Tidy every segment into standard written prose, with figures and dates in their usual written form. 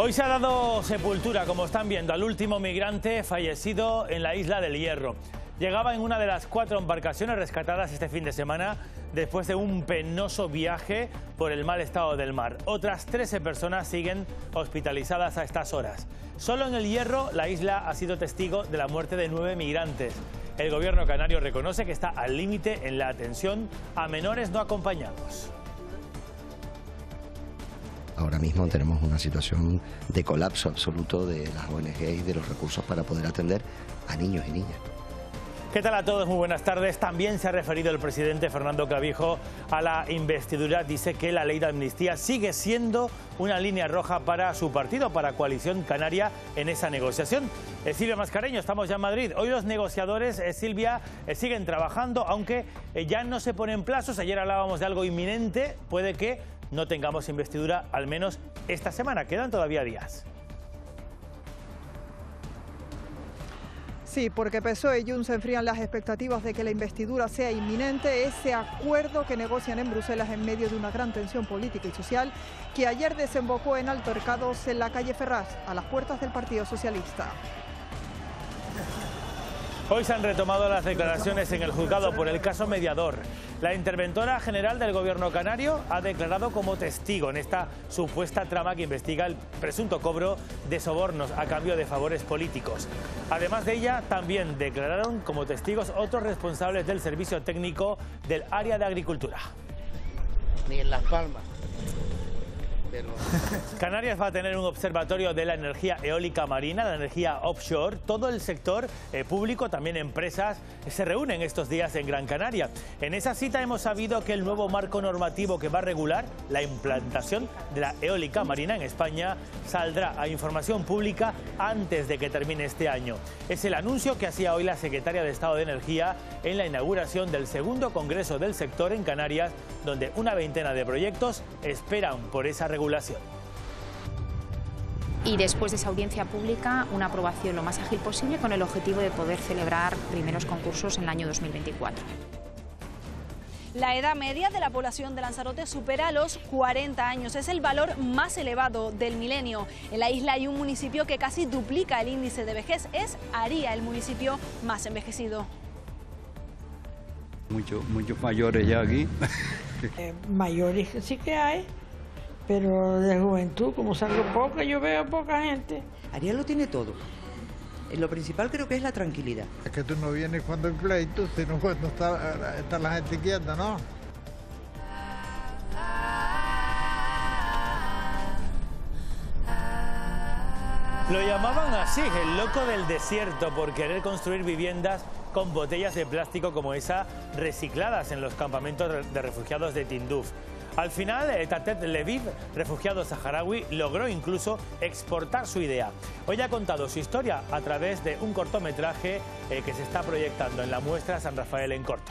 Hoy se ha dado sepultura, como están viendo, al último migrante fallecido en la isla del Hierro. Llegaba en una de las 4 embarcaciones rescatadas este fin de semana después de un penoso viaje por el mal estado del mar. Otras 13 personas siguen hospitalizadas a estas horas. Solo en el Hierro, la isla ha sido testigo de la muerte de 9 migrantes. El gobierno canario reconoce que está al límite en la atención a menores no acompañados. Ahora mismo tenemos una situación de colapso absoluto de las ONG y de los recursos para poder atender a niños y niñas. ¿Qué tal a todos? Muy buenas tardes. También se ha referido el presidente Fernando Clavijo a la investidura. Dice que la ley de amnistía sigue siendo una línea roja para su partido, para Coalición Canaria, en esa negociación. Silvia Mascareño, estamos ya en Madrid. Hoy los negociadores, Silvia, siguen trabajando, aunque ya no se ponen plazos. Ayer hablábamos de algo inminente. Puede que no tengamos investidura, al menos esta semana. Quedan todavía días. Sí, porque PSOE y Junts enfrían las expectativas de que la investidura sea inminente. Ese acuerdo que negocian en Bruselas en medio de una gran tensión política y social que ayer desembocó en altercados en la calle Ferraz, a las puertas del Partido Socialista. Hoy se han retomado las declaraciones en el juzgado por el caso Mediador. La interventora general del gobierno canario ha declarado como testigo en esta supuesta trama que investiga el presunto cobro de sobornos a cambio de favores políticos. Además de ella, también declararon como testigos otros responsables del servicio técnico del área de agricultura. Ni en Las Palmas. Pero... Canarias va a tener un observatorio de la energía eólica marina, la energía offshore. Todo el sector público, también empresas, se reúnen estos días en Gran Canaria. En esa cita hemos sabido que el nuevo marco normativo que va a regular la implantación de la eólica marina en España saldrá a información pública antes de que termine este año. Es el anuncio que hacía hoy la secretaria de Estado de Energía en la inauguración del segundo Congreso del Sector en Canarias, donde una veintena de proyectos esperan por esa regulación. Y después de esa audiencia pública, una aprobación lo más ágil posible con el objetivo de poder celebrar primeros concursos en el año 2024. La edad media de la población de Lanzarote supera los 40 años. Es el valor más elevado del milenio. En la isla hay un municipio que casi duplica el índice de vejez. Es Aría, el municipio más envejecido. Muchos mayores ya aquí. Mayores sí que hay, pero de juventud, como salgo poca, yo veo poca gente. Aría lo tiene todo. Lo principal creo que es la tranquilidad. Es que tú no vienes cuando hay pleito, sino cuando está la gente quieta, ¿no? Lo llamaban así, el loco del desierto, por querer construir viviendas con botellas de plástico como esa recicladas en los campamentos de refugiados de Tinduf. Al final, Tatet Leviv, refugiado saharaui, logró incluso exportar su idea. Hoy ha contado su historia a través de un cortometraje que se está proyectando en la muestra San Rafael en Corto.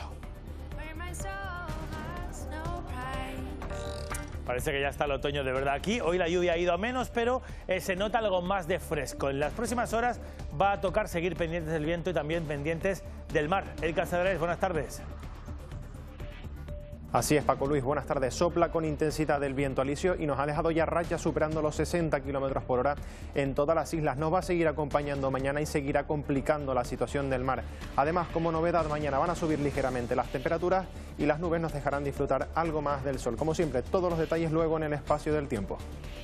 Parece que ya está el otoño de verdad aquí. Hoy la lluvia ha ido a menos, pero se nota algo más de fresco. En las próximas horas va a tocar seguir pendientes del viento y también pendientes del mar. El Casadrés, buenas tardes. Así es, Paco Luis, buenas tardes. Sopla con intensidad el viento alisio y nos ha dejado ya rachas superando los 60 km por hora en todas las islas. Nos va a seguir acompañando mañana y seguirá complicando la situación del mar. Además, como novedad, mañana van a subir ligeramente las temperaturas y las nubes nos dejarán disfrutar algo más del sol. Como siempre, todos los detalles luego en el espacio del tiempo.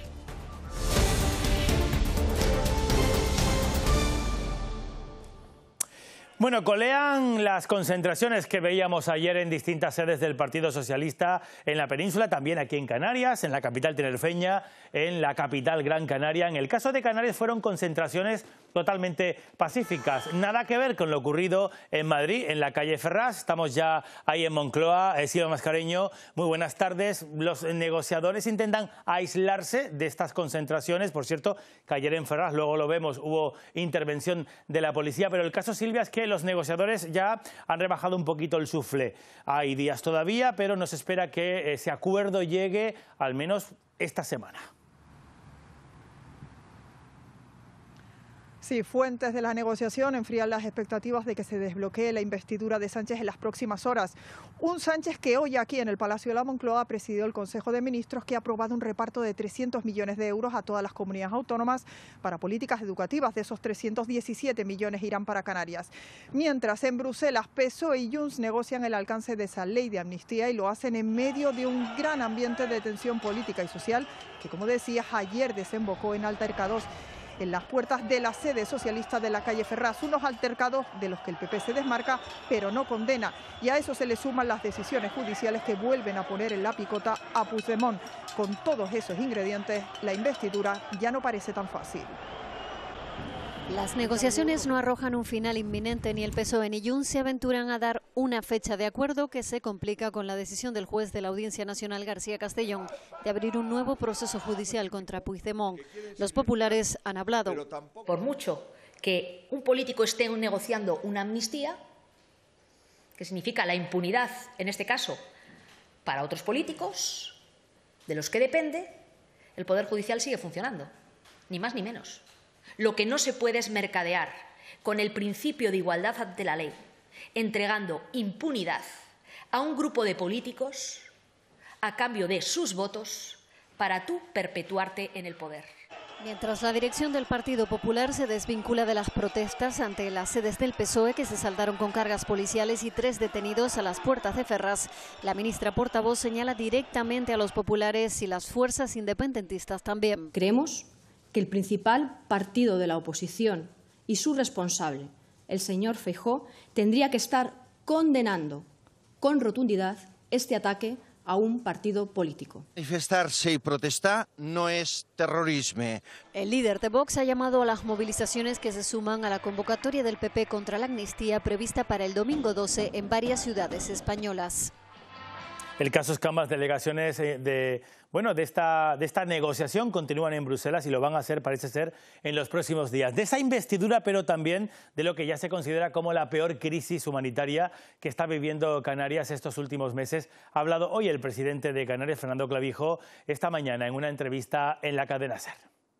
Bueno, colean las concentraciones que veíamos ayer en distintas sedes del Partido Socialista en la península, también aquí en Canarias, en la capital tinerfeña, en la capital Gran Canaria. En el caso de Canarias fueron concentraciones totalmente pacíficas. Nada que ver con lo ocurrido en Madrid, en la calle Ferraz. Estamos ya ahí en Moncloa. Silvia Mascareño, muy buenas tardes. Los negociadores intentan aislarse de estas concentraciones. Por cierto, que ayer en Ferraz, luego lo vemos, hubo intervención de la policía. Pero el caso, Silvia, es que los negociadores ya han rebajado un poquito el suflé. Hay días todavía, pero nos espera que ese acuerdo llegue al menos esta semana. Sí, fuentes de la negociación enfrían las expectativas de que se desbloquee la investidura de Sánchez en las próximas horas. Un Sánchez que hoy aquí en el Palacio de la Moncloa ha presidido el Consejo de Ministros, que ha aprobado un reparto de 300 millones de euros a todas las comunidades autónomas para políticas educativas. De esos 317 millones irán para Canarias. Mientras en Bruselas, PSOE y Junts negocian el alcance de esa ley de amnistía y lo hacen en medio de un gran ambiente de tensión política y social que, como decías, ayer desembocó en altercados en las puertas de la sede socialista de la calle Ferraz, unos altercados de los que el PP se desmarca, pero no condena. Y a eso se le suman las decisiones judiciales que vuelven a poner en la picota a Puigdemont. Con todos esos ingredientes, la investidura ya no parece tan fácil. Las negociaciones no arrojan un final inminente. Ni el PSOE ni Junts se aventuran a dar una fecha de acuerdo, que se complica con la decisión del juez de la Audiencia Nacional, García Castellón, de abrir un nuevo proceso judicial contra Puigdemont. Los populares han hablado. Por mucho que un político esté negociando una amnistía, que significa la impunidad, en este caso, para otros políticos, de los que depende, el Poder Judicial sigue funcionando, ni más ni menos. Lo que no se puede es mercadear con el principio de igualdad ante la ley, entregando impunidad a un grupo de políticos a cambio de sus votos para tú perpetuarte en el poder. Mientras la dirección del Partido Popular se desvincula de las protestas ante las sedes del PSOE, que se saldaron con cargas policiales y 3 detenidos a las puertas de Ferraz, la ministra portavoz señala directamente a los populares y las fuerzas independentistas también. Creemos que el principal partido de la oposición y su responsable, el señor Feijóo, tendría que estar condenando con rotundidad este ataque a un partido político. Manifestarse y protestar no es terrorismo. El líder de Vox ha llamado a las movilizaciones que se suman a la convocatoria del PP contra la amnistía prevista para el domingo 12 en varias ciudades españolas. El caso Escamas, delegaciones de esta negociación continúan en Bruselas y lo van a hacer, parece ser, en los próximos días. De esa investidura, pero también de lo que ya se considera como la peor crisis humanitaria que está viviendo Canarias estos últimos meses. Ha hablado hoy el presidente de Canarias, Fernando Clavijo, esta mañana en una entrevista en la cadena SER.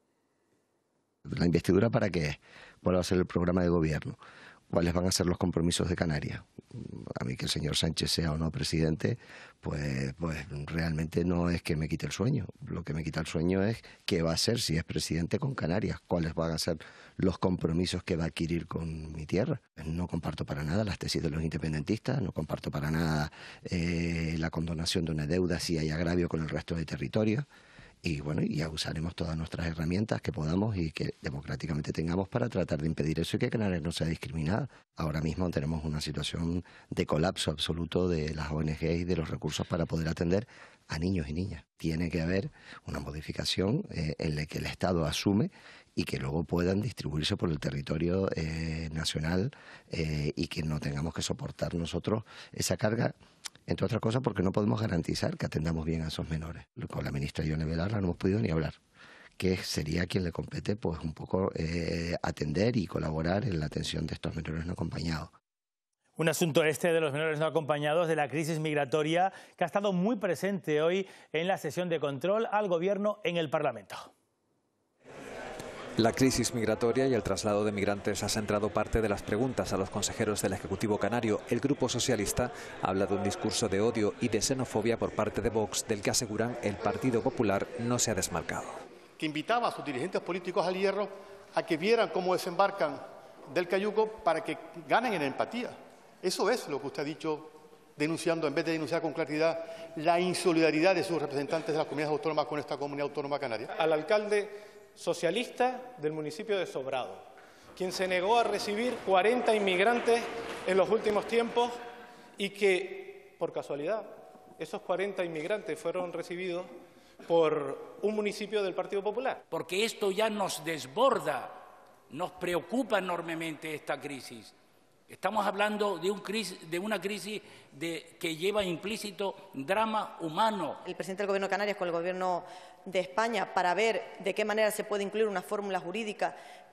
¿La investidura para qué? ¿Cuál va a ser el programa de gobierno? ¿Cuáles van a ser los compromisos de Canarias? A mí que el señor Sánchez sea o no presidente, pues realmente no es que me quite el sueño. Lo que me quita el sueño es qué va a hacer si es presidente con Canarias, cuáles van a ser los compromisos que va a adquirir con mi tierra. No comparto para nada las tesis de los independentistas, no comparto para nada la condonación de una deuda si hay agravio con el resto de territorios. Y bueno, ya usaremos todas nuestras herramientas que podamos y que democráticamente tengamos para tratar de impedir eso y que Canarias no sea discriminada. Ahora mismo tenemos una situación de colapso absoluto de las ONG y de los recursos para poder atender a niños y niñas. Tiene que haber una modificación en la que el Estado asume y que luego puedan distribuirse por el territorio nacional y que no tengamos que soportar nosotros esa carga. Entre otras cosas porque no podemos garantizar que atendamos bien a esos menores. Con la ministra Ione Belarra no hemos podido ni hablar, que sería a quien le compete pues un poco atender y colaborar en la atención de estos menores no acompañados. Un asunto de los menores no acompañados, de la crisis migratoria, que ha estado muy presente hoy en la sesión de control al Gobierno en el Parlamento. La crisis migratoria y el traslado de migrantes ha centrado parte de las preguntas a los consejeros del Ejecutivo canario. El Grupo Socialista habla de un discurso de odio y de xenofobia por parte de Vox, del que aseguran el Partido Popular no se ha desmarcado. Que invitaba a sus dirigentes políticos al hierro a que vieran cómo desembarcan del cayuco para que ganen en empatía. Eso es lo que usted ha dicho, denunciando, en vez de denunciar con claridad, la insolidaridad de sus representantes de las comunidades autónomas con esta comunidad autónoma canaria. Al alcalde socialista del municipio de Sobrado, quien se negó a recibir 40 inmigrantes en los últimos tiempos y que, por casualidad, esos 40 inmigrantes fueron recibidos por un municipio del Partido Popular. Porque esto ya nos desborda, nos preocupa enormemente esta crisis. Estamos hablando de una crisis que lleva implícito drama humano. El presidente del Gobierno de Canarias con el Gobierno de España para ver de qué manera se puede incluir una fórmula jurídica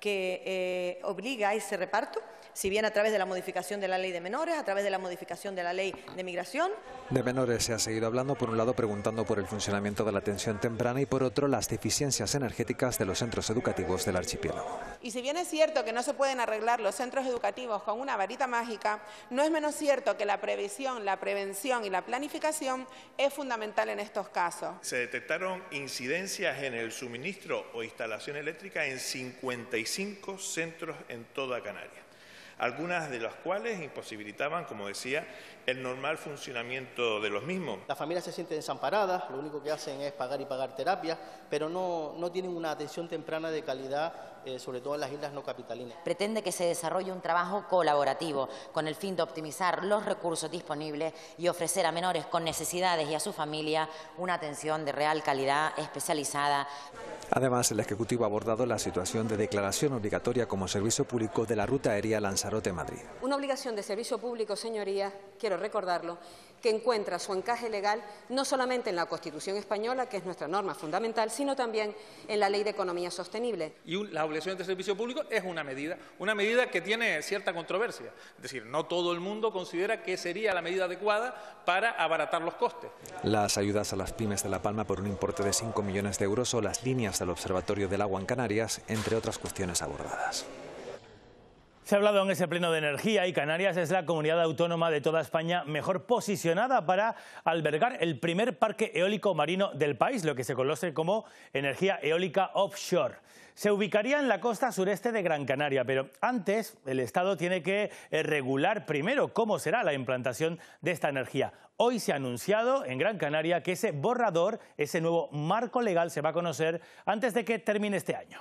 que obliga a ese reparto, si bien a través de la modificación de la ley de menores, a través de la modificación de la ley de migración. De menores se ha seguido hablando, por un lado preguntando por el funcionamiento de la atención temprana y por otro las deficiencias energéticas de los centros educativos del archipiélago. Y si bien es cierto que no se pueden arreglar los centros educativos con una varita mágica, no es menos cierto que la previsión, la prevención y la planificación es fundamental en estos casos. Se detectaron incidencias en el suministro o instalación eléctrica en 55 centros en toda Canarias, algunas de las cuales imposibilitaban, como decía, el normal funcionamiento de los mismos. Las familias se sienten desamparadas, lo único que hacen es pagar y pagar terapias, pero no tienen una atención temprana de calidad, sobre todo en las islas no capitalinas. Pretende que se desarrolle un trabajo colaborativo con el fin de optimizar los recursos disponibles y ofrecer a menores con necesidades y a su familia una atención de real calidad especializada. Además, el Ejecutivo ha abordado la situación de declaración obligatoria como servicio público de la ruta aérea Lanzarote-Madrid. Una obligación de servicio público, señorías, quiero recordarlo, que encuentra su encaje legal no solamente en la Constitución española, que es nuestra norma fundamental, sino también en la Ley de Economía Sostenible. Y la obligación de servicio público es una medida que tiene cierta controversia. Es decir, no todo el mundo considera que sería la medida adecuada para abaratar los costes. Las ayudas a las pymes de La Palma por un importe de 5 millones de euros o las líneas del Observatorio del Agua en Canarias, entre otras cuestiones abordadas. Se ha hablado en ese pleno de energía y Canarias es la comunidad autónoma de toda España mejor posicionada para albergar el primer parque eólico marino del país, lo que se conoce como energía eólica offshore. Se ubicaría en la costa sureste de Gran Canaria, pero antes el Estado tiene que regular primero cómo será la implantación de esta energía. Hoy se ha anunciado en Gran Canaria que ese borrador, ese nuevo marco legal, se va a conocer antes de que termine este año.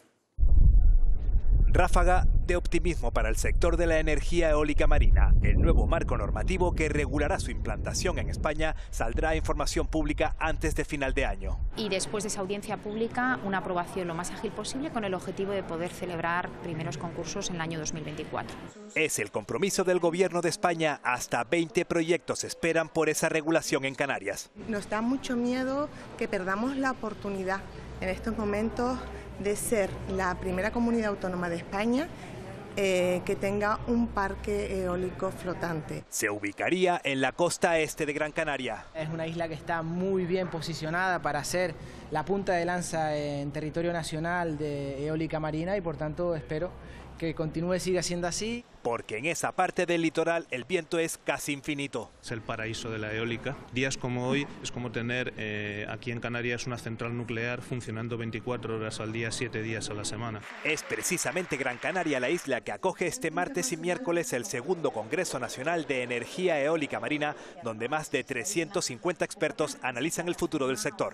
Ráfaga de optimismo para el sector de la energía eólica marina. El nuevo marco normativo que regulará su implantación en España saldrá a información pública antes de final de año. Y después de esa audiencia pública, una aprobación lo más ágil posible con el objetivo de poder celebrar primeros concursos en el año 2024. Es el compromiso del Gobierno de España. Hasta 20 proyectos esperan por esa regulación en Canarias. Nos da mucho miedo que perdamos la oportunidad en estos momentos de ser la primera comunidad autónoma de España que tenga un parque eólico flotante. Se ubicaría en la costa este de Gran Canaria. Es una isla que está muy bien posicionada para ser la punta de lanza en territorio nacional de eólica marina y por tanto espero que continúe, siga siendo así. Porque en esa parte del litoral el viento es casi infinito. Es el paraíso de la eólica. Días como hoy es como tener aquí en Canarias una central nuclear funcionando 24 horas al día, 7 días a la semana. Es precisamente Gran Canaria la isla que acoge este martes y miércoles el segundo Congreso Nacional de Energía Eólica Marina, donde más de 350 expertos analizan el futuro del sector.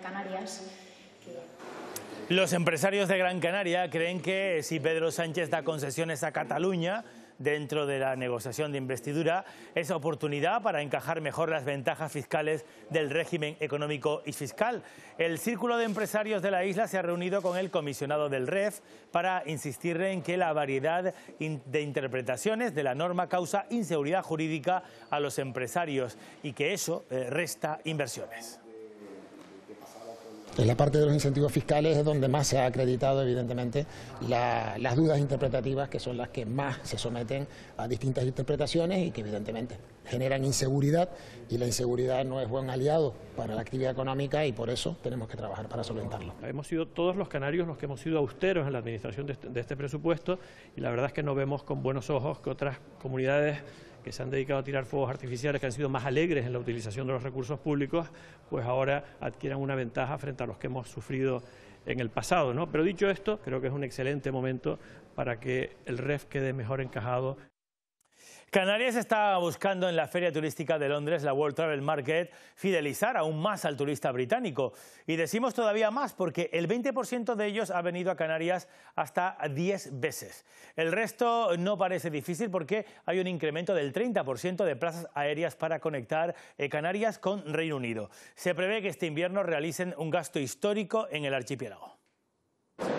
Los empresarios de Gran Canaria creen que si Pedro Sánchez da concesiones a Cataluña dentro de la negociación de investidura, es oportunidad para encajar mejor las ventajas fiscales del régimen económico y fiscal. El Círculo de Empresarios de la isla se ha reunido con el comisionado del REF para insistir en que la variedad de interpretaciones de la norma causa inseguridad jurídica a los empresarios y que eso resta inversiones. En la parte de los incentivos fiscales es donde más se ha acreditado, evidentemente, las dudas interpretativas, que son las que más se someten a distintas interpretaciones y que, evidentemente, generan inseguridad, y la inseguridad no es buen aliado para la actividad económica y por eso tenemos que trabajar para solventarlo. Hemos sido todos los canarios los que hemos sido austeros en la administración de este presupuesto y la verdad es que no vemos con buenos ojos que otras comunidades que se han dedicado a tirar fuegos artificiales, que han sido más alegres en la utilización de los recursos públicos, pues ahora adquieran una ventaja frente a los que hemos sufrido en el pasado, ¿no? Pero dicho esto, creo que es un excelente momento para que el REF quede mejor encajado. Canarias está buscando en la Feria Turística de Londres, la World Travel Market, fidelizar aún más al turista británico. Y decimos todavía más porque el 20% de ellos ha venido a Canarias hasta 10 veces. El resto no parece difícil porque hay un incremento del 30% de plazas aéreas para conectar Canarias con Reino Unido. Se prevé que este invierno realicen un gasto histórico en el archipiélago.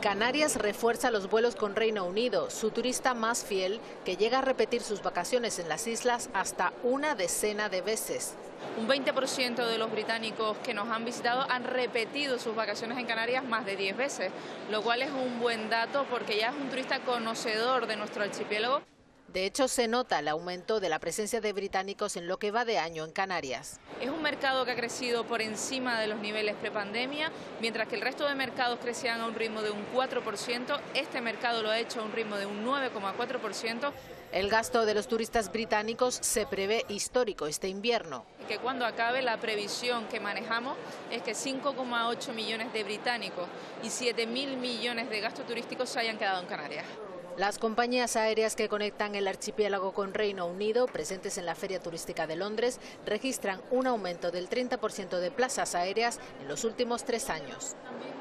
Canarias refuerza los vuelos con Reino Unido, su turista más fiel, que llega a repetir sus vacaciones en las islas hasta una decena de veces. Un 20% de los británicos que nos han visitado han repetido sus vacaciones en Canarias más de 10 veces, lo cual es un buen dato porque ya es un turista conocedor de nuestro archipiélago. De hecho, se nota el aumento de la presencia de británicos en lo que va de año en Canarias. Es un mercado que ha crecido por encima de los niveles prepandemia, mientras que el resto de mercados crecían a un ritmo de un 4%, este mercado lo ha hecho a un ritmo de un 9,4%. El gasto de los turistas británicos se prevé histórico este invierno. Que cuando acabe, la previsión que manejamos es que 5,8 millones de británicos y 7.000 millones de gastos turísticos se hayan quedado en Canarias. Las compañías aéreas que conectan el archipiélago con Reino Unido, presentes en la Feria Turística de Londres, registran un aumento del 30% de plazas aéreas en los últimos 3 años.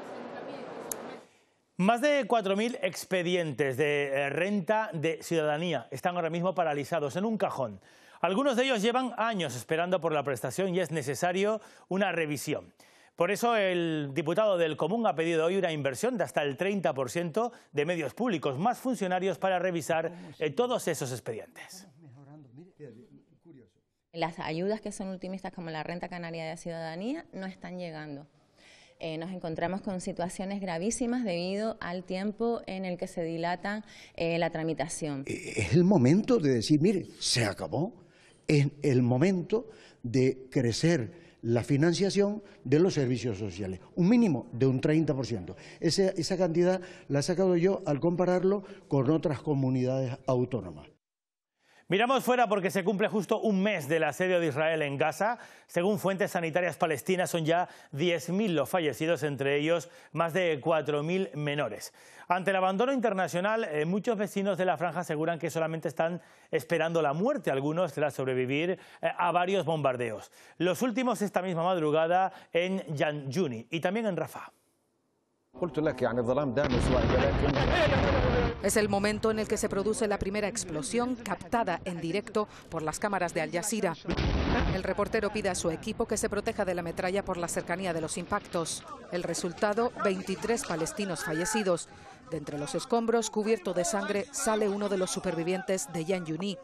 Más de 4.000 expedientes de renta de ciudadanía están ahora mismo paralizados en un cajón. Algunos de ellos llevan años esperando por la prestación y es necesario una revisión. Por eso el diputado del Común ha pedido hoy una inversión de hasta el 30% de medios públicos, más funcionarios para revisar todos esos expedientes. Las ayudas que son ultimistas como la Renta Canaria de Ciudadanía no están llegando. Nos encontramos con situaciones gravísimas debido al tiempo en el que se dilata la tramitación. Es el momento de decir, mire, se acabó. Es el momento de crecer la financiación de los servicios sociales, un mínimo de un 30%. Esa cantidad la he sacado yo al compararlo con otras comunidades autónomas. Miramos fuera porque se cumple justo un mes del asedio de Israel en Gaza. Según fuentes sanitarias palestinas, son ya 10.000 los fallecidos, entre ellos más de 4.000 menores. Ante el abandono internacional, muchos vecinos de la franja aseguran que solamente están esperando la muerte, algunos tras sobrevivir a varios bombardeos. Los últimos esta misma madrugada en Jan Yuni y también en Rafah. Es el momento en el que se produce la primera explosión captada en directo por las cámaras de Al Jazeera. El reportero pide a su equipo que se proteja de la metralla por la cercanía de los impactos. El resultado, 23 palestinos fallecidos. De entre los escombros, cubierto de sangre, sale uno de los supervivientes de Jan Yuni.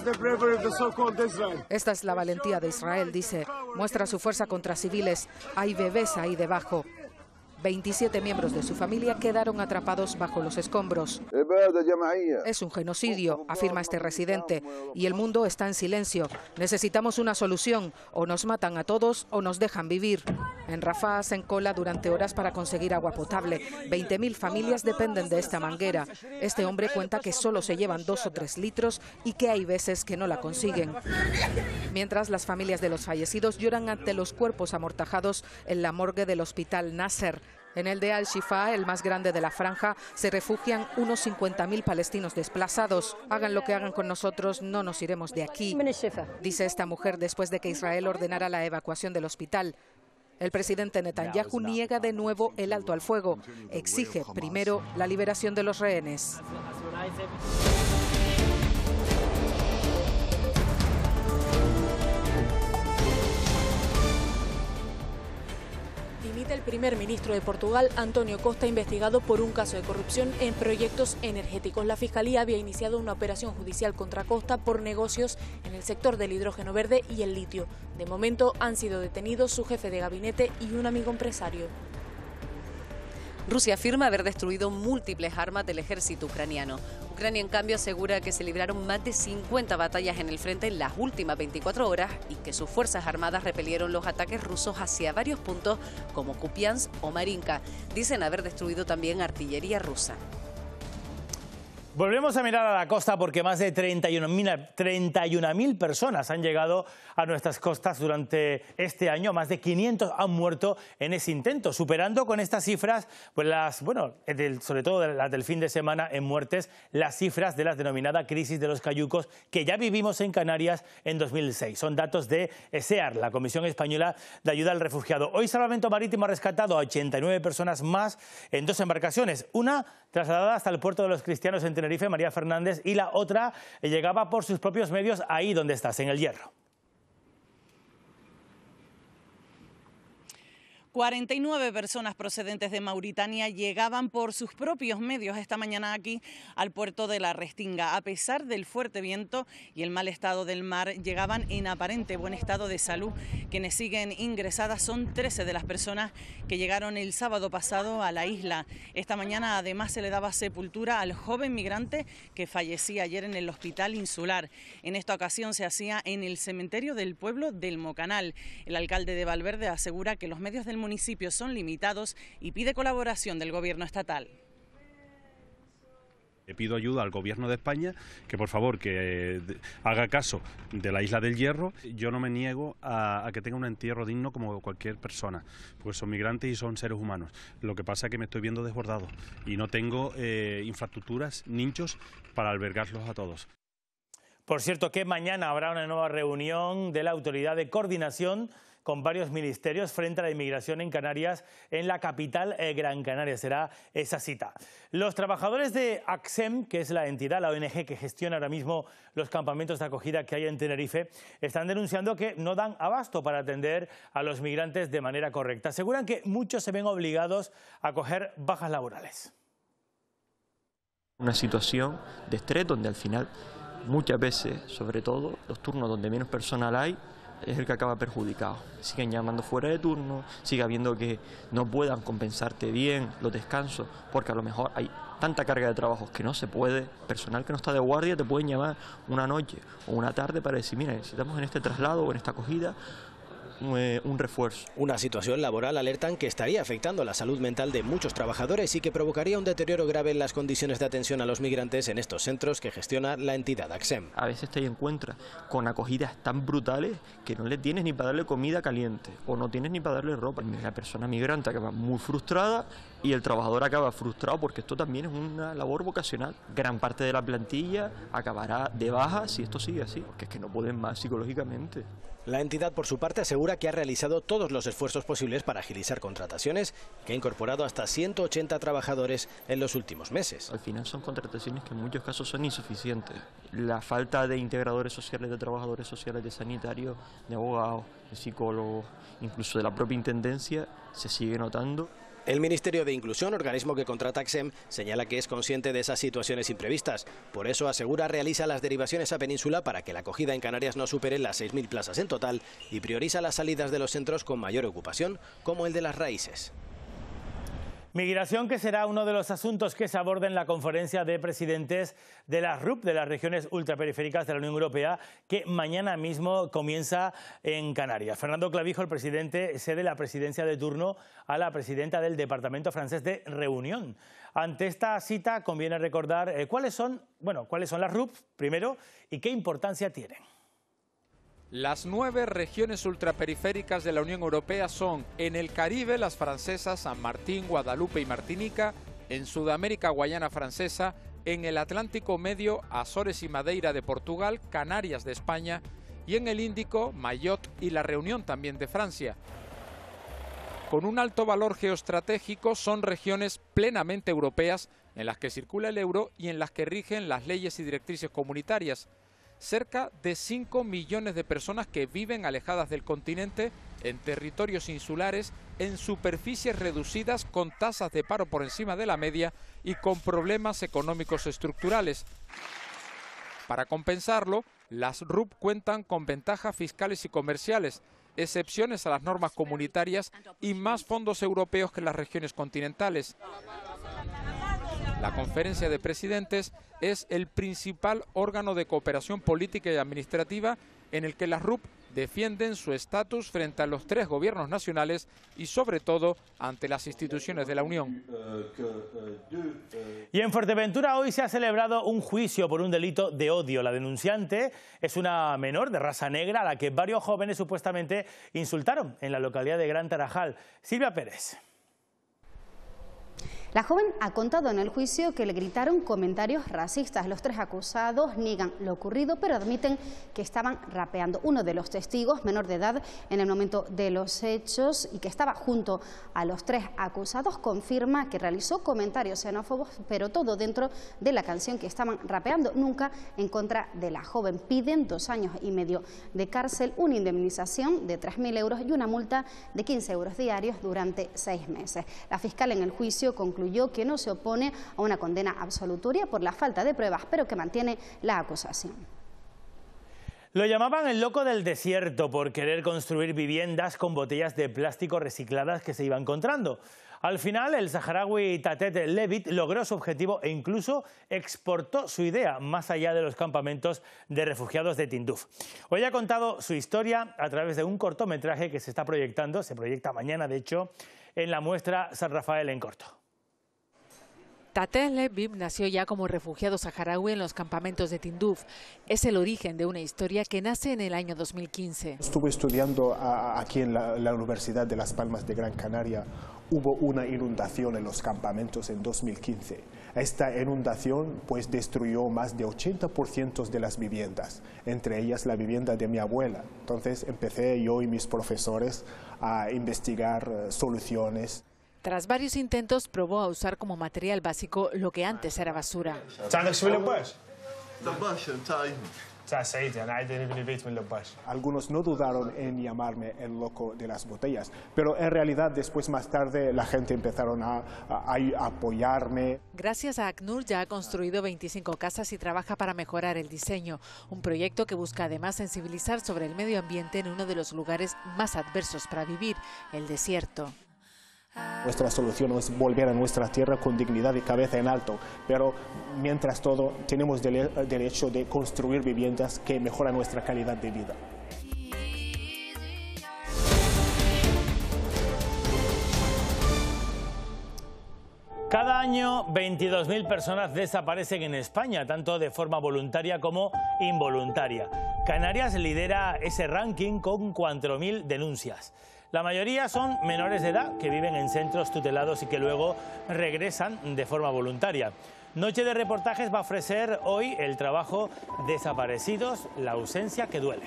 Esta es la valentía de Israel, dice. Muestra su fuerza contra civiles. Hay bebés ahí debajo. 27 miembros de su familia quedaron atrapados bajo los escombros. Es un genocidio, afirma este residente, y el mundo está en silencio. Necesitamos una solución, o nos matan a todos o nos dejan vivir. En Rafah hacen cola durante horas para conseguir agua potable. 20.000 familias dependen de esta manguera. Este hombre cuenta que solo se llevan 2 o 3 litros y que hay veces que no la consiguen. Mientras las familias de los fallecidos lloran ante los cuerpos amortajados en la morgue del hospital Nasser. En el de Al-Shifa, el más grande de la franja, se refugian unos 50.000 palestinos desplazados. Hagan lo que hagan con nosotros, no nos iremos de aquí, dice esta mujer después de que Israel ordenara la evacuación del hospital. El presidente Netanyahu niega de nuevo el alto al fuego. Exige primero la liberación de los rehenes. El primer ministro de Portugal, António Costa, investigado por un caso de corrupción en proyectos energéticos. La Fiscalía había iniciado una operación judicial contra Costa por negocios en el sector del hidrógeno verde y el litio. De momento han sido detenidos su jefe de gabinete y un amigo empresario. Rusia afirma haber destruido múltiples armas del ejército ucraniano. Ucrania, en cambio, asegura que se libraron más de 50 batallas en el frente en las últimas 24 horas y que sus fuerzas armadas repelieron los ataques rusos hacia varios puntos como Kupiansk o Marinka. Dicen haber destruido también artillería rusa. Volvemos a mirar a la costa porque más de 31.000 personas han llegado a nuestras costas durante este año. Más de 500 han muerto en ese intento, superando con estas cifras, pues sobre todo las del fin de semana en muertes, las cifras de la denominada crisis de los cayucos que ya vivimos en Canarias en 2006. Son datos de SEAR, la Comisión Española de Ayuda al Refugiado. Hoy Salvamento Marítimo ha rescatado a 89 personas más en 2 embarcaciones. Una trasladada hasta el puerto de los Cristianos en Tenerife, María Fernández, y la otra llegaba por sus propios medios ahí donde estás, en El Hierro. 49 personas procedentes de Mauritania llegaban por sus propios medios esta mañana aquí al puerto de La Restinga. A pesar del fuerte viento y el mal estado del mar, llegaban en aparente buen estado de salud. Quienes siguen ingresadas son 13 de las personas que llegaron el sábado pasado a la isla. Esta mañana además se le daba sepultura al joven migrante que fallecía ayer en el hospital insular. En esta ocasión se hacía en el cementerio del pueblo del Mocanal. El alcalde de Valverde asegura que los medios del municipio son limitados y pide colaboración del gobierno estatal. Le pido ayuda al Gobierno de España, que por favor que haga caso de la Isla del Hierro. Yo no me niego a que tenga un entierro digno como cualquier persona, porque son migrantes y son seres humanos. Lo que pasa es que me estoy viendo desbordado y no tengo infraestructuras, nichos para albergarlos a todos. Por cierto, que mañana habrá una nueva reunión de la Autoridad de Coordinación con varios ministerios frente a la inmigración en Canarias, en la capital Gran Canaria. Será esa cita. Los trabajadores de ACSEM, que es la entidad, la ONG que gestiona ahora mismo los campamentos de acogida que hay en Tenerife, están denunciando que no dan abasto para atender a los migrantes de manera correcta. Aseguran que muchos se ven obligados a coger bajas laborales. Una situación de estrés donde al final, muchas veces, sobre todo los turnos donde menos personal hay, es el que acaba perjudicado. Siguen llamando fuera de turno, sigue habiendo que no puedan compensarte bien los descansos, porque a lo mejor hay tanta carga de trabajos que no se puede. Personal que no está de guardia te pueden llamar una noche o una tarde para decir, mira, necesitamos en este traslado o en esta acogida un refuerzo. Una situación laboral, alertan, que estaría afectando la salud mental de muchos trabajadores y que provocaría un deterioro grave en las condiciones de atención a los migrantes en estos centros que gestiona la entidad ACSEM. A veces te encuentras con acogidas tan brutales que no le tienes ni para darle comida caliente o no tienes ni para darle ropa. La persona migrante acaba muy frustrada y el trabajador acaba frustrado, porque esto también es una labor vocacional. Gran parte de la plantilla acabará de baja si esto sigue así, porque es que no pueden más psicológicamente. La entidad, por su parte, asegura que ha realizado todos los esfuerzos posibles para agilizar contrataciones y que ha incorporado hasta 180 trabajadores en los últimos meses. Al final son contrataciones que en muchos casos son insuficientes. La falta de integradores sociales, de trabajadores sociales, de sanitarios, de abogados, de psicólogos, incluso de la propia intendencia, se sigue notando. El Ministerio de Inclusión, organismo que contrata ACSEM, señala que es consciente de esas situaciones imprevistas. Por eso, asegura, realiza las derivaciones a Península para que la acogida en Canarias no supere las 6.000 plazas en total y prioriza las salidas de los centros con mayor ocupación, como el de Las Raíces. Migración, que será uno de los asuntos que se aborda en la conferencia de presidentes de las RUP, de las regiones ultraperiféricas de la Unión Europea, que mañana mismo comienza en Canarias. Fernando Clavijo, el presidente, cede la presidencia de turno a la presidenta del Departamento francés de Reunión. Ante esta cita conviene recordar cuáles son las RUP, primero, y qué importancia tienen. Las 9 regiones ultraperiféricas de la Unión Europea son: en el Caribe, las francesas San Martín, Guadalupe y Martinica; en Sudamérica, Guayana Francesa; en el Atlántico Medio, Azores y Madeira de Portugal, Canarias de España; y en el Índico, Mayotte y La Reunión, también de Francia. Con un alto valor geoestratégico, son regiones plenamente europeas en las que circula el euro y en las que rigen las leyes y directrices comunitarias. Cerca de 5 millones de personas que viven alejadas del continente, en territorios insulares, en superficies reducidas, con tasas de paro por encima de la media y con problemas económicos estructurales. Para compensarlo, las RUP cuentan con ventajas fiscales y comerciales, excepciones a las normas comunitarias y más fondos europeos que las regiones continentales. La Conferencia de Presidentes es el principal órgano de cooperación política y administrativa en el que las RUP defienden su estatus frente a los 3 gobiernos nacionales y sobre todo ante las instituciones de la Unión. Y en Fuerteventura hoy se ha celebrado un juicio por un delito de odio. La denunciante es una menor de raza negra a la que varios jóvenes supuestamente insultaron en la localidad de Gran Tarajal. Silvia Pérez. La joven ha contado en el juicio que le gritaron comentarios racistas. Los 3 acusados niegan lo ocurrido, pero admiten que estaban rapeando. Uno de los testigos, menor de edad en el momento de los hechos y que estaba junto a los 3 acusados, confirma que realizó comentarios xenófobos, pero todo dentro de la canción que estaban rapeando, nunca en contra de la joven. Piden 2 años y medio de cárcel, una indemnización de 3.000 euros y una multa de 15 euros diarios durante 6 meses. La fiscal en el juicio concluyó que no se opone a una condena absolutoria por la falta de pruebas, pero que mantiene la acusación. Lo llamaban el loco del desierto por querer construir viviendas con botellas de plástico recicladas que se iba encontrando. Al final, el saharaui Tatet Levit logró su objetivo e incluso exportó su idea más allá de los campamentos de refugiados de Tinduf. Hoy ha contado su historia a través de un cortometraje que se está proyectando, se proyecta mañana de hecho, en la muestra San Rafael en corto. Tatet Levit nació ya como refugiado saharaui en los campamentos de Tinduf. Es el origen de una historia que nace en el año 2015. Estuve estudiando aquí en la Universidad de Las Palmas de Gran Canaria. Hubo una inundación en los campamentos en 2015. Esta inundación pues destruyó más de 80% de las viviendas, entre ellas la vivienda de mi abuela. Entonces empecé yo y mis profesores a investigar soluciones. Tras varios intentos, probó a usar como material básico lo que antes era basura. Algunos no dudaron en llamarme el loco de las botellas, pero en realidad después más tarde la gente empezaron a apoyarme. Gracias a ACNUR ya ha construido 25 casas y trabaja para mejorar el diseño, un proyecto que busca además sensibilizar sobre el medio ambiente en uno de los lugares más adversos para vivir, el desierto. Nuestra solución es volver a nuestra tierra con dignidad y cabeza en alto, pero mientras todo tenemos derecho de construir viviendas que mejoran nuestra calidad de vida. Cada año 22.000 personas desaparecen en España, tanto de forma voluntaria como involuntaria. Canarias lidera ese ranking con 4.000 denuncias. La mayoría son menores de edad que viven en centros tutelados y que luego regresan de forma voluntaria. Noche de Reportajes va a ofrecer hoy el trabajo Desaparecidos, la ausencia que duele.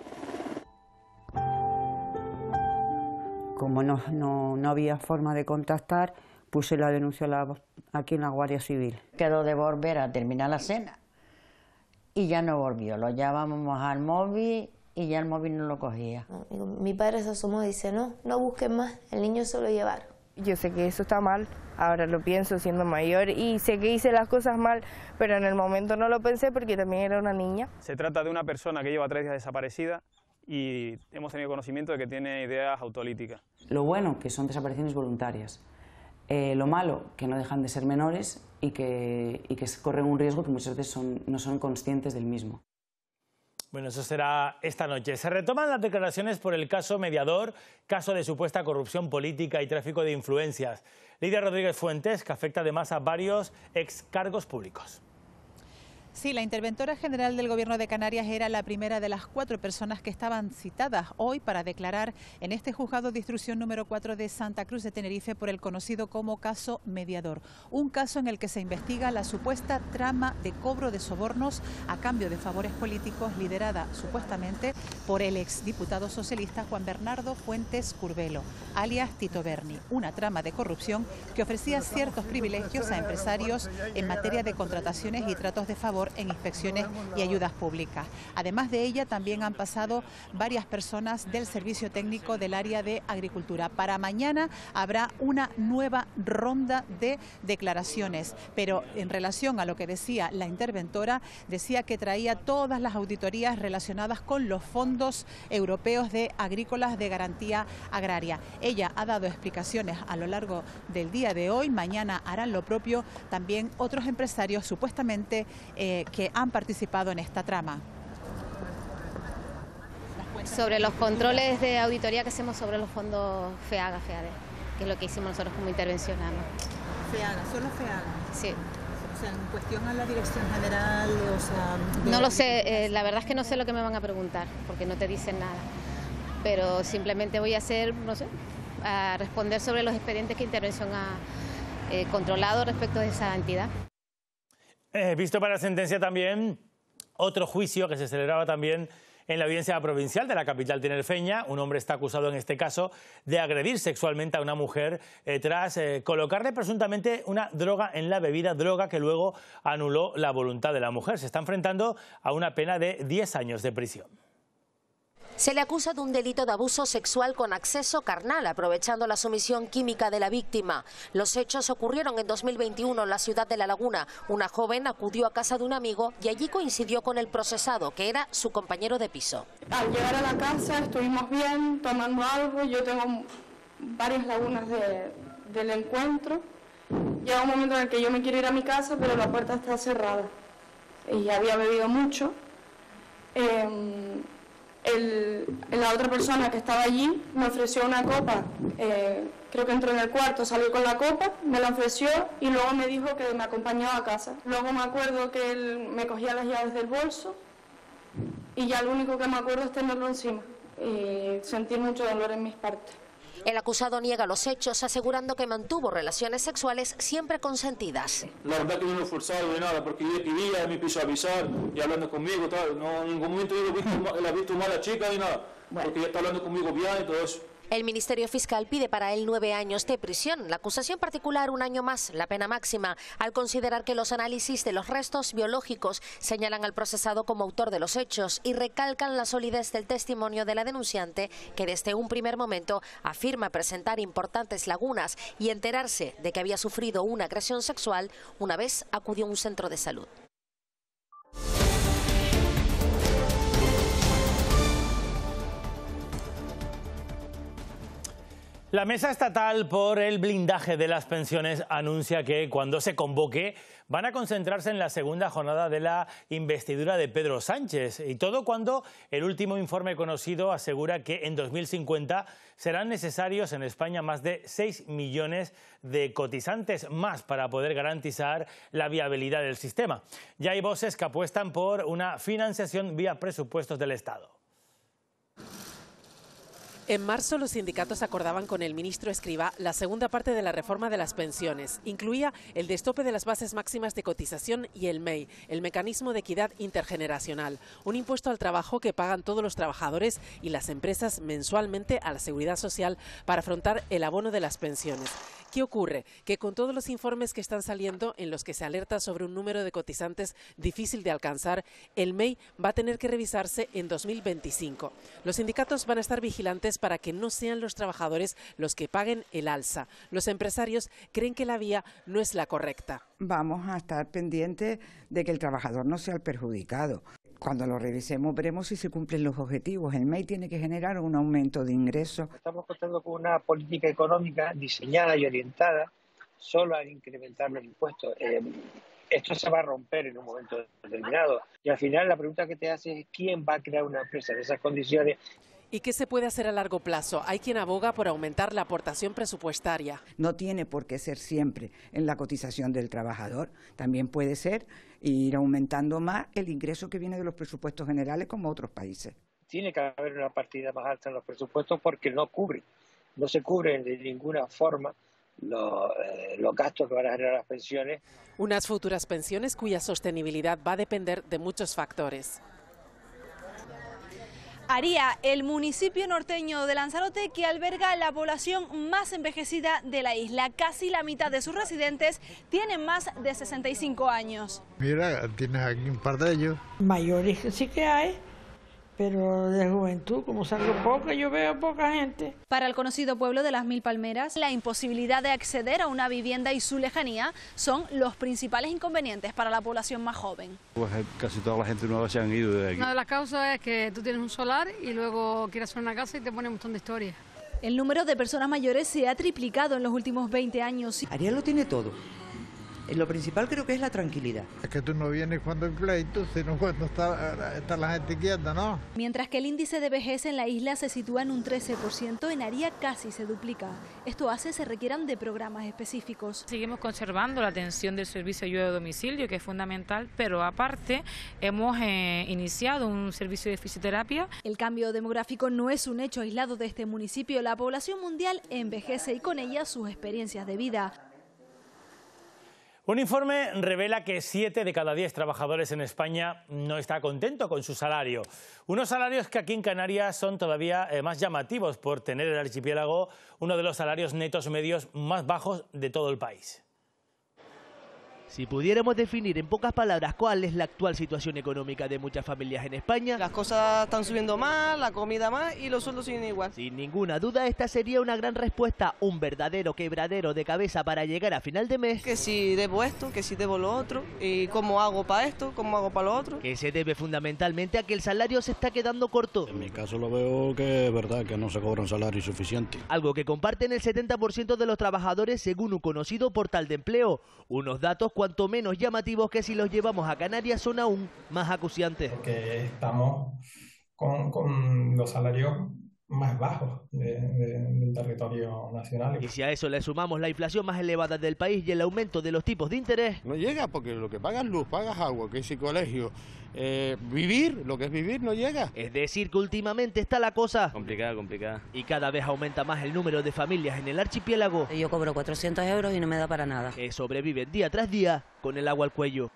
Como no había forma de contactar, puse la denuncia aquí en la Guardia Civil. Quedó de volver a terminar la cena y ya no volvió. Lo llamábamos al móvil y ya el móvil no lo cogía. Mi padre se asomó y dice, no busquen más, el niño se lo llevaron. Yo sé que eso está mal, ahora lo pienso siendo mayor y sé que hice las cosas mal, pero en el momento no lo pensé porque también era una niña. Se trata de una persona que lleva 3 días desaparecida y hemos tenido conocimiento de que tiene ideas autolíticas. Lo bueno, que son desapariciones voluntarias. Lo malo, que no dejan de ser menores y que corren un riesgo que muchas veces no son conscientes del mismo. Bueno, eso será esta noche. Se retoman las declaraciones por el caso Mediador, caso de supuesta corrupción política y tráfico de influencias. Lidia Rodríguez Fuentes, que afecta además a varios excargos públicos. Sí, la interventora general del Gobierno de Canarias era la primera de las 4 personas que estaban citadas hoy para declarar en este juzgado de instrucción número 4 de Santa Cruz de Tenerife por el conocido como caso Mediador. Un caso en el que se investiga la supuesta trama de cobro de sobornos a cambio de favores políticos liderada supuestamente por el exdiputado socialista Juan Bernardo Fuentes Curbelo, alias Tito Berni. Una trama de corrupción que ofrecía ciertos privilegios a empresarios en materia de contrataciones y tratos de favor en inspecciones y ayudas públicas. Además de ella, también han pasado varias personas del servicio técnico del área de agricultura. Para mañana habrá una nueva ronda de declaraciones, pero en relación a lo que decía la interventora, decía que traía todas las auditorías relacionadas con los fondos europeos de agrícolas de garantía agraria. Ella ha dado explicaciones a lo largo del día de hoy, mañana harán lo propio también otros empresarios supuestamente que han participado en esta trama. Sobre los controles de auditoría que hacemos sobre los fondos FEAGA, que es lo que hicimos nosotros como intervención. FEAGA, ¿solo FEAGA? Sí. O sea, en cuestión a la dirección general, o sea... No lo sé, la verdad es que no sé lo que me van a preguntar, porque no te dicen nada. Pero simplemente voy a hacer, no sé, a responder sobre los expedientes que intervención controlado respecto de esa entidad. Visto para la sentencia también otro juicio que se celebraba también en la audiencia provincial de la capital tinerfeña. Un hombre está acusado en este caso de agredir sexualmente a una mujer tras colocarle presuntamente una droga en la bebida, droga que luego anuló la voluntad de la mujer. Se está enfrentando a una pena de 10 años de prisión. Se le acusa de un delito de abuso sexual con acceso carnal, aprovechando la sumisión química de la víctima. Los hechos ocurrieron en 2021 en la ciudad de La Laguna. Una joven acudió a casa de un amigo y allí coincidió con el procesado, que era su compañero de piso. Al llegar a la casa estuvimos bien, tomando algo. Yo tengo varias lagunas del encuentro. Llega un momento en el que yo me quiero ir a mi casa, pero la puerta está cerrada. Y había bebido mucho. La otra persona que estaba allí me ofreció una copa, creo que entró en el cuarto, salió con la copa, me la ofreció y luego me dijo que me acompañaba a casa. Luego me acuerdo que él me cogía las llaves del bolso y ya lo único que me acuerdo es tenerlo encima y sentir mucho dolor en mis partes. El acusado niega los hechos, asegurando que mantuvo relaciones sexuales siempre consentidas. La verdad que no lo he forzado de nada, porque yo escribía, me quiso avisar y hablando conmigo, tal. No, en ningún momento yo la he visto mala chica ni nada, porque ella está hablando conmigo bien y todo eso. El Ministerio Fiscal pide para él 9 años de prisión, la acusación particular 1 año más, la pena máxima, al considerar que los análisis de los restos biológicos señalan al procesado como autor de los hechos y recalcan la solidez del testimonio de la denunciante, que desde un primer momento afirma presentar importantes lagunas y enterarse de que había sufrido una agresión sexual una vez acudió a un centro de salud. La Mesa Estatal por el Blindaje de las Pensiones anuncia que cuando se convoque van a concentrarse en la segunda jornada de la investidura de Pedro Sánchez. Y todo cuando el último informe conocido asegura que en 2050 serán necesarios en España más de 6 millones de cotizantes más para poder garantizar la viabilidad del sistema. Ya hay voces que apuestan por una financiación vía presupuestos del Estado. En marzo los sindicatos acordaban con el ministro Escrivá la segunda parte de la reforma de las pensiones. Incluía el destope de las bases máximas de cotización y el MEI, el mecanismo de equidad intergeneracional, un impuesto al trabajo que pagan todos los trabajadores y las empresas mensualmente a la Seguridad Social para afrontar el abono de las pensiones. ¿Qué ocurre? Que con todos los informes que están saliendo en los que se alerta sobre un número de cotizantes difícil de alcanzar, el MEI va a tener que revisarse en 2025. Los sindicatos van a estar vigilantes para que no sean los trabajadores los que paguen el alza. Los empresarios creen que la vía no es la correcta. Vamos a estar pendientes de que el trabajador no sea el perjudicado. Cuando lo revisemos veremos si se cumplen los objetivos. El MEI tiene que generar un aumento de ingresos. Estamos contando con una política económica diseñada y orientada solo a incrementar los impuestos. Esto se va a romper en un momento determinado. Y al final la pregunta que te haces es ¿quién va a crear una empresa en esas condiciones? ¿Y qué se puede hacer a largo plazo? Hay quien aboga por aumentar la aportación presupuestaria. No tiene por qué ser siempre en la cotización del trabajador. También puede ser ir aumentando más el ingreso que viene de los presupuestos generales como otros países. Tiene que haber una partida más alta en los presupuestos porque no se cubren de ninguna forma los gastos que van a generar las pensiones. Unas futuras pensiones cuya sostenibilidad va a depender de muchos factores. Aría, el municipio norteño de Lanzarote que alberga la población más envejecida de la isla. Casi la mitad de sus residentes tienen más de 65 años. Mira, tienes aquí un par de ellos. Mayores sí que hay, pero de juventud, como salgo poco, yo veo poca gente. Para el conocido pueblo de las Mil Palmeras, la imposibilidad de acceder a una vivienda y su lejanía son los principales inconvenientes para la población más joven. Pues casi toda la gente nueva se han ido de aquí. Una de las causas es que tú tienes un solar y luego quieres hacer una casa y te pone un montón de historias. El número de personas mayores se ha triplicado en los últimos 20 años. Aría lo tiene todo. Lo principal creo que es la tranquilidad. Es que tú no vienes cuando hay pleito, sino cuando está la gente quieta, ¿no? Mientras que el índice de vejez en la isla se sitúa en un 13%, en Aría casi se duplica. Esto hace que se requieran de programas específicos. Seguimos conservando la atención del servicio de ayuda a domicilio, que es fundamental, pero aparte hemos iniciado un servicio de fisioterapia. El cambio demográfico no es un hecho aislado de este municipio. La población mundial envejece y con ella sus experiencias de vida. Un informe revela que 7 de cada 10 trabajadores en España no está contento con su salario. Unos salarios que aquí en Canarias son todavía más llamativos por tener el archipiélago uno de los salarios netos medios más bajos de todo el país. Si pudiéramos definir en pocas palabras cuál es la actual situación económica de muchas familias en España, las cosas están subiendo más, la comida más y los sueldos siguen igual. Sin ninguna duda esta sería una gran respuesta, un verdadero quebradero de cabeza para llegar a final de mes. Que si debo esto, que si debo lo otro, y cómo hago para esto, cómo hago para lo otro. Que se debe fundamentalmente a que el salario se está quedando corto. En mi caso lo veo que es verdad que no se cobra un salario suficiente. Algo que comparten el 70% de los trabajadores según un conocido portal de empleo. Unos datos cuanto menos llamativos que si los llevamos a Canarias son aún más acuciantes. Porque estamos con los salarios más bajos del territorio nacional. Y si a eso le sumamos la inflación más elevada del país y el aumento de los tipos de interés... No llega porque lo que pagas luz, pagas agua, que es el colegio, vivir, lo que es vivir no llega. Es decir que últimamente está la cosa... Complicada. Y cada vez aumenta más el número de familias en el archipiélago. Yo cobro 400 euros y no me da para nada. Que sobreviven día tras día con el agua al cuello.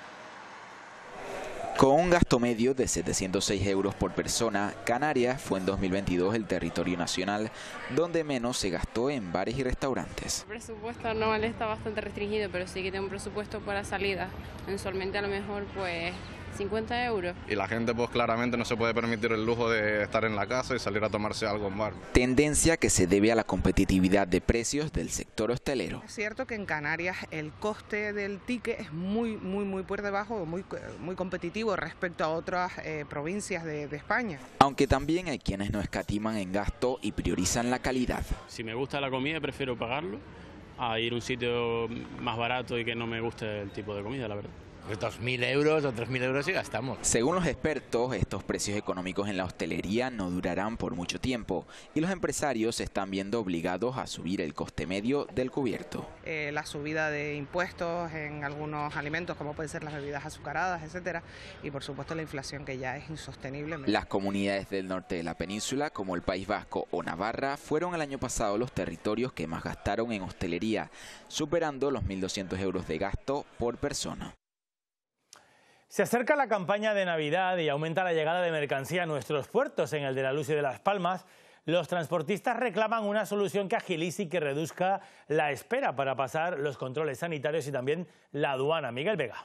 Con un gasto medio de 706 euros por persona, Canarias fue en 2022 el territorio nacional donde menos se gastó en bares y restaurantes. El presupuesto anual está bastante restringido, pero sí que tengo un presupuesto para salida. Mensualmente a lo mejor pues 50 euros. Y la gente pues claramente no se puede permitir el lujo de estar en la casa y salir a tomarse algo en bar. Tendencia que se debe a la competitividad de precios del sector hostelero. Es cierto que en Canarias el coste del ticket es muy por debajo, muy competitivo respecto a otras provincias de España. Aunque también hay quienes no escatiman en gasto y priorizan la calidad. Si me gusta la comida prefiero pagarlo a ir a un sitio más barato y que no me guste el tipo de comida, la verdad. 2.000 euros o 3.000 euros y gastamos. Según los expertos, estos precios económicos en la hostelería no durarán por mucho tiempo y los empresarios se están viendo obligados a subir el coste medio del cubierto. La subida de impuestos en algunos alimentos, como pueden ser las bebidas azucaradas, etcétera, y por supuesto la inflación que ya es insostenible. Las comunidades del norte de la península, como el País Vasco o Navarra, fueron el año pasado los territorios que más gastaron en hostelería, superando los 1.200 euros de gasto por persona. Se acerca la campaña de Navidad y aumenta la llegada de mercancía a nuestros puertos. En el de la Luz y de Las Palmas, los transportistas reclaman una solución que agilice y que reduzca la espera para pasar los controles sanitarios y también la aduana. Miguel Vega.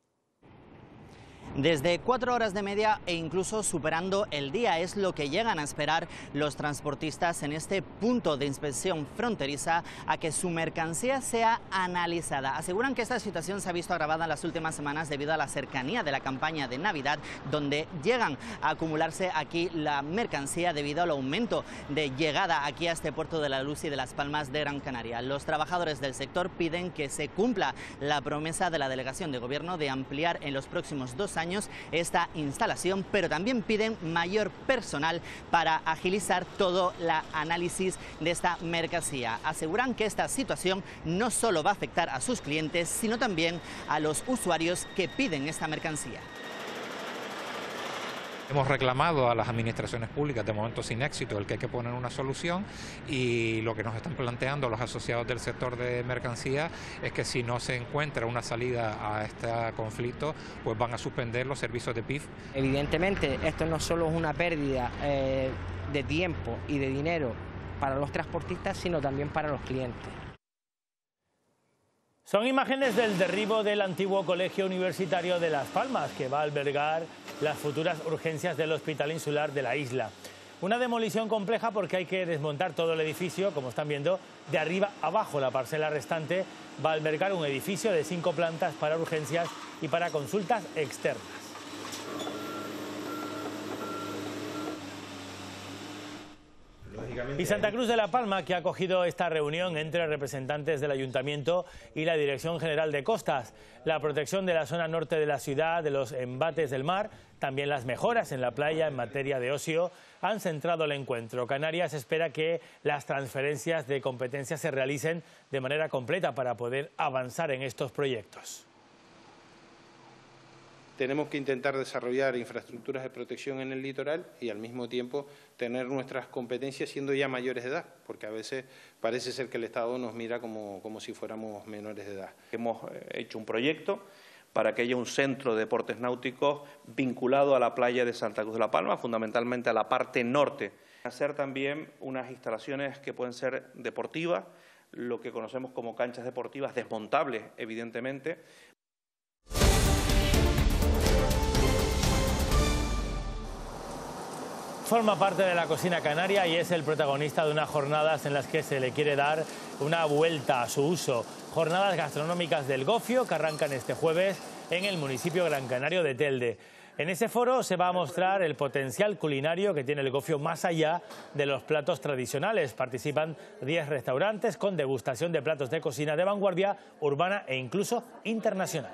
Desde 4 horas de media e incluso superando el día es lo que llegan a esperar los transportistas en este punto de inspección fronteriza a que su mercancía sea analizada. Aseguran que esta situación se ha visto agravada en las últimas semanas debido a la cercanía de la campaña de Navidad, donde llegan a acumularse aquí la mercancía debido al aumento de llegada aquí a este puerto de la Luz y de Las Palmas de Gran Canaria. Los trabajadores del sector piden que se cumpla la promesa de la delegación de gobierno de ampliar en los próximos 2 años esta instalación, pero también piden mayor personal para agilizar todo el análisis de esta mercancía. Aseguran que esta situación no solo va a afectar a sus clientes, sino también a los usuarios que piden esta mercancía. Hemos reclamado a las administraciones públicas, de momento sin éxito, el que hay que poner una solución, y lo que nos están planteando los asociados del sector de mercancía es que si no se encuentra una salida a este conflicto, pues van a suspender los servicios de PIF. Evidentemente, esto no solo es una pérdida de tiempo y de dinero para los transportistas, sino también para los clientes. Son imágenes del derribo del antiguo Colegio Universitario de Las Palmas, que va a albergar las futuras urgencias del Hospital Insular de la isla. Una demolición compleja porque hay que desmontar todo el edificio, como están viendo, de arriba abajo. La parcela restante va a albergar un edificio de 5 plantas para urgencias y para consultas externas. Y Santa Cruz de la Palma, que ha acogido esta reunión entre representantes del Ayuntamiento y la Dirección General de Costas. La protección de la zona norte de la ciudad, de los embates del mar, también las mejoras en la playa en materia de ocio han centrado el encuentro. Canarias espera que las transferencias de competencias se realicen de manera completa para poder avanzar en estos proyectos. tenemos que intentar desarrollar infraestructuras de protección en el litoral y al mismo tiempo tener nuestras competencias siendo ya mayores de edad, porque a veces parece ser que el Estado nos mira como si fuéramos menores de edad. Hemos hecho un proyecto para que haya un centro de deportes náuticos vinculado a la playa de Santa Cruz de la Palma, fundamentalmente a la parte norte. Hacer también unas instalaciones que pueden ser deportivas, lo que conocemos como canchas deportivas desmontables, evidentemente. Forma parte de la cocina canaria y es el protagonista de unas jornadas en las que se le quiere dar una vuelta a su uso. Jornadas gastronómicas del gofio que arrancan este jueves en el municipio gran canario de Telde. En ese foro se va a mostrar el potencial culinario que tiene el gofio más allá de los platos tradicionales. Participan 10 restaurantes con degustación de platos de cocina de vanguardia, urbana e incluso internacional.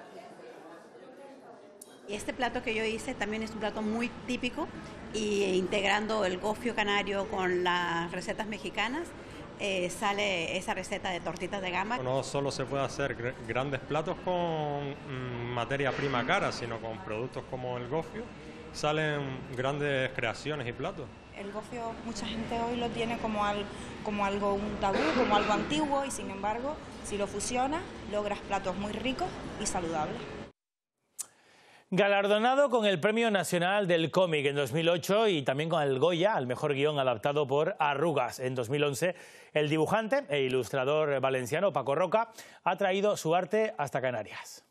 Este plato que yo hice también es un plato muy típico y integrando el gofio canario con las recetas mexicanas sale esa receta de tortitas de gamba. No solo se puede hacer grandes platos con materia prima cara, sino con productos como el gofio salen grandes creaciones y platos. El gofio mucha gente hoy lo tiene como algo, un tabú, como algo antiguo, y sin embargo, si lo fusionas, logras platos muy ricos y saludables. Galardonado con el Premio Nacional del Cómic en 2008 y también con el Goya al mejor guión adaptado por Arrugas en 2011, el dibujante e ilustrador valenciano Paco Roca ha traído su arte hasta Canarias.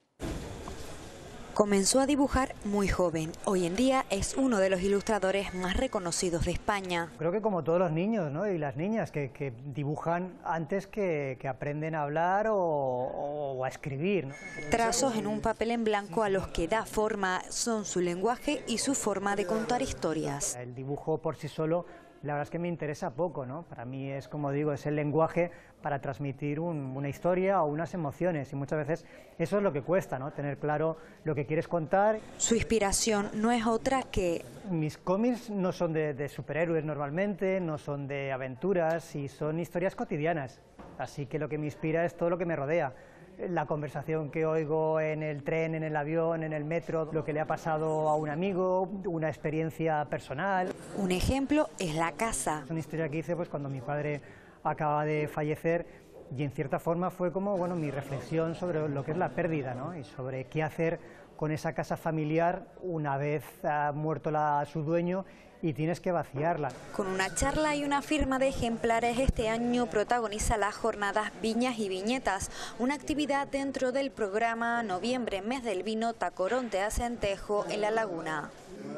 Comenzó a dibujar muy joven. Hoy en día es uno de los ilustradores más reconocidos de España. Creo que como todos los niños, ¿no? Y las niñas que dibujan antes que aprenden a hablar o a escribir, ¿no? Trazos en un papel en blanco a los que da forma son su lenguaje y su forma de contar historias. El dibujo por sí solo, la verdad es que me interesa poco, ¿no? Para mí es, como digo, es el lenguaje para transmitir una historia o unas emociones, y muchas veces eso es lo que cuesta, ¿no? Tener claro lo que quieres contar. Su inspiración no es otra que... Mis cómics no son de superhéroes normalmente, no son de aventuras, y son historias cotidianas, así que lo que me inspira es todo lo que me rodea. La conversación que oigo en el tren, en el avión, en el metro, lo que le ha pasado a un amigo, una experiencia personal. Un ejemplo es La casa. Una historia que hice pues cuando mi padre acaba de fallecer, y en cierta forma fue como mi reflexión sobre lo que es la pérdida, ¿no? Y sobre qué hacer con esa casa familiar una vez ha muerto su dueño y tienes que vaciarla. Con una charla y una firma de ejemplares, este año protagoniza las jornadas Viñas y Viñetas, una actividad dentro del programa Noviembre, Mes del Vino, Tacorón de Acentejo, en La Laguna.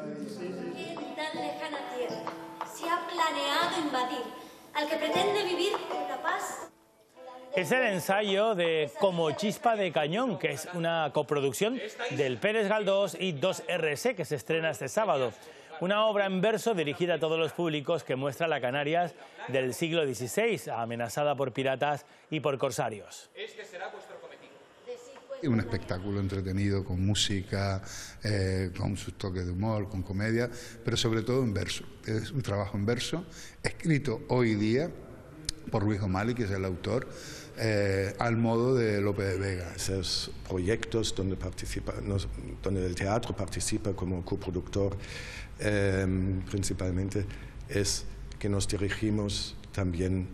En tan lejana tierra se ha planeado invadir al que pretende vivir en la paz. Es el ensayo de Como Chispa de Cañón, que es una coproducción del Pérez Galdós y 2RC, que se estrena este sábado. Una obra en verso dirigida a todos los públicos que muestra la Canarias del siglo XVI, amenazada por piratas y por corsarios. Este será vuestro cometido. Un espectáculo entretenido, con música, con sus toques de humor, con comedia, pero sobre todo en verso. Es un trabajo en verso, escrito hoy día por Luis O'Malley, que es el autor, al modo de Lope de Vega. Esos proyectos donde donde el teatro participa como coproductor, principalmente, es que nos dirigimos también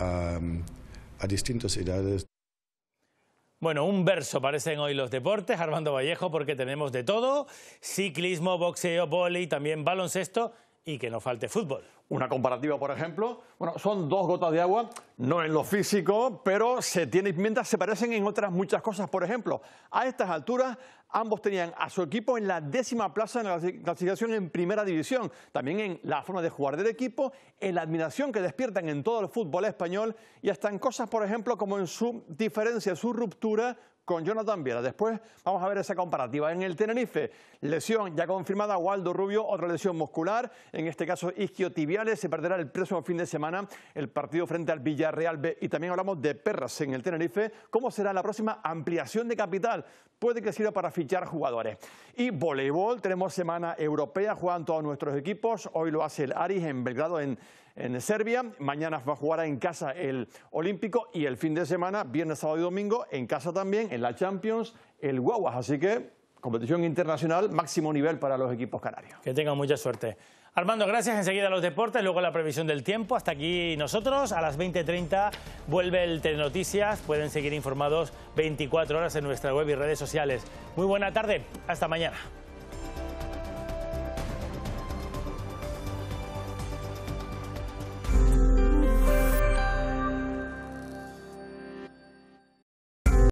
a distintas edades. Bueno, un verso parecen hoy los deportes, Armando Vallejo, porque tenemos de todo: ciclismo, boxeo, vóley, también baloncesto, y que no falte fútbol. Una comparativa, por ejemplo, bueno, son dos gotas de agua, no en lo físico, pero mientras se parecen en otras muchas cosas. Por ejemplo, a estas alturas, ambos tenían a su equipo en la 10ª plaza en la clasificación en Primera División. También en la forma de jugar del equipo, en la admiración que despiertan en todo el fútbol español, y hasta en cosas, por ejemplo, como en su diferencia, su ruptura con Jonathan Viera. Después vamos a ver esa comparativa. En el Tenerife, lesión ya confirmada a Waldo Rubio, otra lesión muscular, en este caso isquiotibiales. Se perderá el próximo fin de semana el partido frente al Villarreal B. Y también hablamos de Perras en el Tenerife. ¿Cómo será la próxima ampliación de capital? Puede que sirva para fichar jugadores. Y voleibol, tenemos semana europea, juegan todos nuestros equipos. Hoy lo hace el Aris en Belgrado, en Serbia. Mañana va a jugar en casa el Olímpico, y el fin de semana, viernes, sábado y domingo, en casa también, en la Champions, el Guaguas. Así que competición internacional, máximo nivel para los equipos canarios. Que tengan mucha suerte. Armando, gracias. Enseguida los deportes, luego la previsión del tiempo. Hasta aquí nosotros. A las 20:30 vuelve el Telenoticias. Pueden seguir informados 24 horas en nuestra web y redes sociales. Muy buena tarde. Hasta mañana.